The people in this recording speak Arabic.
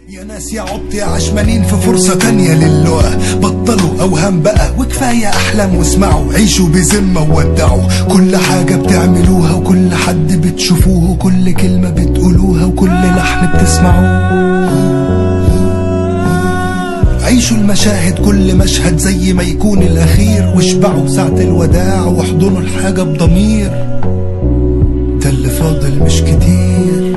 يا ناس يا عبط يا عشمانين في فرصة تانية للقاء، بطلوا أوهام بقى وكفاية أحلام واسمعوا، عيشوا بذمة وودعوا كل حاجة بتعملوها وكل حد بتشوفوه وكل كلمة بتقولوها وكل لحن بتسمعوه. عيشوا المشاهد كل مشهد زي ما يكون الأخير، واشبعوا ساعة الوداع واحضنوا الحاجة بضمير، ده اللي فاضل مش كتير.